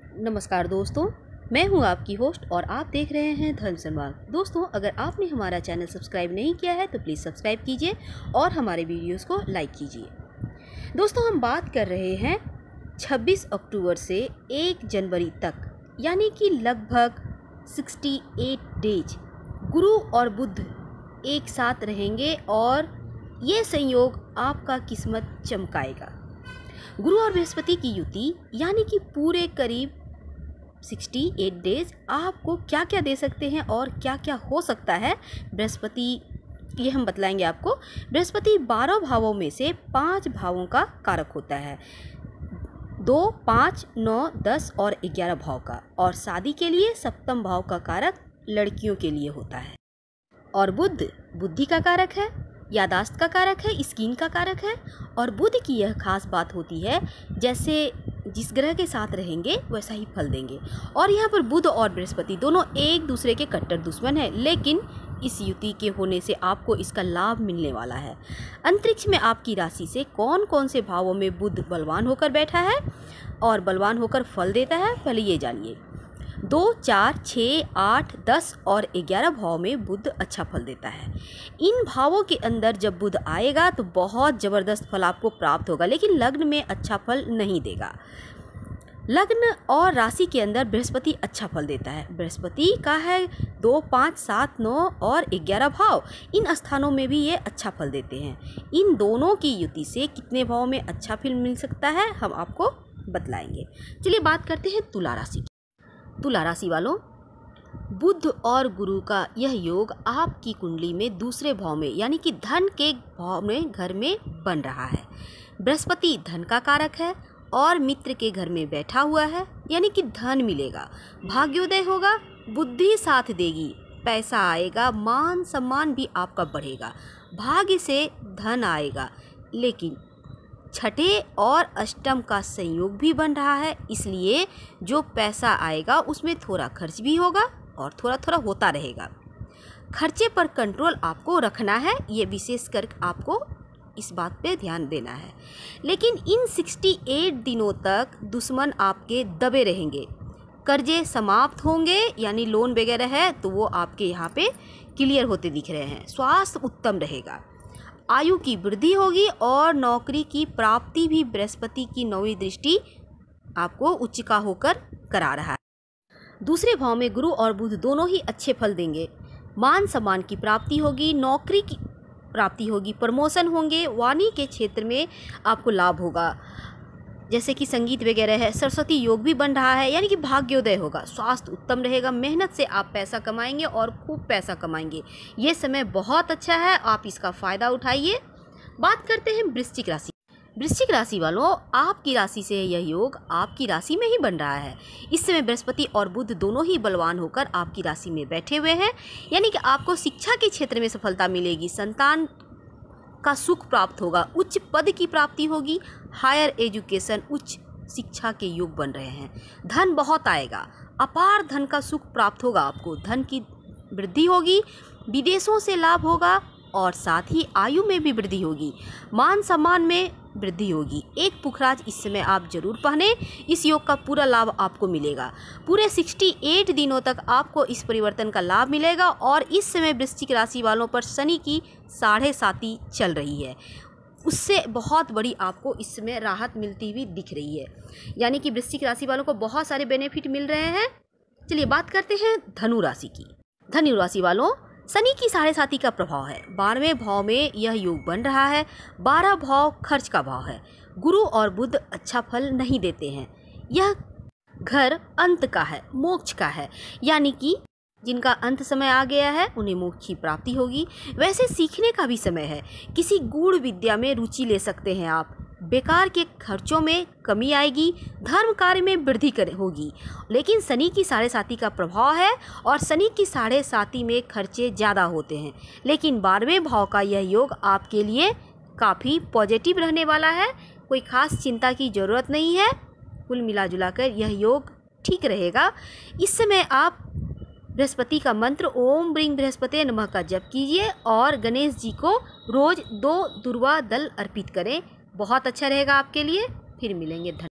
नमस्कार दोस्तों, मैं हूं आपकी होस्ट और आप देख रहे हैं धर्म संवाद। दोस्तों, अगर आपने हमारा चैनल सब्सक्राइब नहीं किया है तो प्लीज़ सब्सक्राइब कीजिए और हमारे वीडियोस को लाइक कीजिए। दोस्तों, हम बात कर रहे हैं 26 अक्टूबर से 1 जनवरी तक, यानी कि लगभग 68 डेज गुरु और बुध एक साथ रहेंगे और ये संयोग आपका किस्मत चमकाएगा। गुरु और बृहस्पति की युति यानी कि पूरे करीब 68 डेज आपको क्या क्या दे सकते हैं और क्या क्या हो सकता है बृहस्पति, ये हम बतलाएंगे आपको। बृहस्पति 12 भावों में से 5 भावों का कारक होता है, 2, 5, 9, 10 और 11 भाव का। और शादी के लिए सप्तम भाव का कारक लड़कियों के लिए होता है। और बुध बुद्धि का कारक है, यादाश्त का कारक है, स्किन का कारक है। और बुध की यह खास बात होती है, जैसे जिस ग्रह के साथ रहेंगे वैसा ही फल देंगे। और यहाँ पर बुध और बृहस्पति दोनों एक दूसरे के कट्टर दुश्मन हैं, लेकिन इस युति के होने से आपको इसका लाभ मिलने वाला है। अंतरिक्ष में आपकी राशि से कौन कौन से भावों में बुध बलवान होकर बैठा है और बलवान होकर फल देता है, पहले ये जानिए। 2, 4, 6, 8, 10 और 11 भाव में बुध अच्छा फल देता है। इन भावों के अंदर जब बुध आएगा तो बहुत ज़बरदस्त फल आपको प्राप्त होगा, लेकिन लग्न में अच्छा फल नहीं देगा। लग्न और राशि के अंदर बृहस्पति अच्छा फल देता है। बृहस्पति का है 2, 5, 7, 9 और 11 भाव, इन स्थानों में भी ये अच्छा फल देते हैं। इन दोनों की युति से कितने भाव में अच्छा फल मिल सकता है हम आपको बतलाएंगे। चलिए बात करते हैं तुला राशि की। तुला राशि वालों, बुध और गुरु का यह योग आपकी कुंडली में दूसरे भाव में यानी कि धन के भाव में घर में बन रहा है। बृहस्पति धन का कारक है और मित्र के घर में बैठा हुआ है, यानी कि धन मिलेगा, भाग्योदय होगा, बुद्धि साथ देगी, पैसा आएगा, मान सम्मान भी आपका बढ़ेगा, भाग्य से धन आएगा। लेकिन छठे और अष्टम का संयोग भी बन रहा है, इसलिए जो पैसा आएगा उसमें थोड़ा खर्च भी होगा और थोड़ा थोड़ा होता रहेगा। खर्चे पर कंट्रोल आपको रखना है, ये विशेष कर आपको इस बात पे ध्यान देना है। लेकिन इन 68 दिनों तक दुश्मन आपके दबे रहेंगे, कर्जे समाप्त होंगे, यानी लोन वगैरह है तो वो आपके यहाँ पे क्लियर होते दिख रहे हैं। स्वास्थ्य उत्तम रहेगा, आयु की वृद्धि होगी और नौकरी की प्राप्ति भी बृहस्पति की 9वीं दृष्टि आपको उच्चिका होकर करा रहा है। दूसरे भाव में गुरु और बुध दोनों ही अच्छे फल देंगे। मान सम्मान की प्राप्ति होगी, नौकरी की प्राप्ति होगी, प्रमोशन होंगे, वाणी के क्षेत्र में आपको लाभ होगा, जैसे कि संगीत वगैरह है। सरस्वती योग भी बन रहा है, यानी कि भाग्योदय होगा। स्वास्थ्य उत्तम रहेगा, मेहनत से आप पैसा कमाएंगे और खूब पैसा कमाएंगे। ये समय बहुत अच्छा है, आप इसका फ़ायदा उठाइए। बात करते हैं वृश्चिक राशि। वृश्चिक राशि वालों, आपकी राशि से यह योग आपकी राशि में ही बन रहा है। इस समय बृहस्पति और बुध दोनों ही बलवान होकर आपकी राशि में बैठे हुए हैं, यानी कि आपको शिक्षा के क्षेत्र में सफलता मिलेगी, संतान का सुख प्राप्त होगा, उच्च पद की प्राप्ति होगी, हायर एजुकेशन, उच्च शिक्षा के योग बन रहे हैं। धन बहुत आएगा, अपार धन का सुख प्राप्त होगा आपको, धन की वृद्धि होगी, विदेशों से लाभ होगा और साथ ही आयु में भी वृद्धि होगी, मान सम्मान में वृद्धि होगी। एक पुखराज इस समय आप जरूर पहने, इस योग का पूरा लाभ आपको मिलेगा। पूरे 68 दिनों तक आपको इस परिवर्तन का लाभ मिलेगा। और इस समय वृश्चिक राशि वालों पर शनि की 7.5 चल रही है, उससे बहुत बड़ी आपको इस समय राहत मिलती हुई दिख रही है, यानी कि वृश्चिक राशि वालों को बहुत सारे बेनिफिट मिल रहे हैं। चलिए बात करते हैं धनु राशि की। धनु राशि वालों, शनि की 7.5 का प्रभाव है, 12वें भाव में यह योग बन रहा है, 12 भाव खर्च का भाव है। गुरु और बुध अच्छा फल नहीं देते हैं, यह घर अंत का है, मोक्ष का है, यानी कि जिनका अंत समय आ गया है उन्हें मोक्ष की प्राप्ति होगी। वैसे सीखने का भी समय है, किसी गूढ़ विद्या में रुचि ले सकते हैं आप, बेकार के खर्चों में कमी आएगी, धर्म कार्य में वृद्धि होगी। लेकिन शनि की 7.5 का प्रभाव है और शनि की 7.5 में खर्चे ज़्यादा होते हैं, लेकिन 12वें भाव का यह योग आपके लिए काफ़ी पॉजिटिव रहने वाला है, कोई खास चिंता की ज़रूरत नहीं है। कुल मिला जुला कर यह योग ठीक रहेगा। इस समय आप बृहस्पति का मंत्र ओम ब्रीं बृहस्पते नमः का जप कीजिए और गणेश जी को रोज़ 2 दुर्वा दल अर्पित करें, बहुत अच्छा रहेगा आपके लिए। फिर मिलेंगे। धन्यवाद।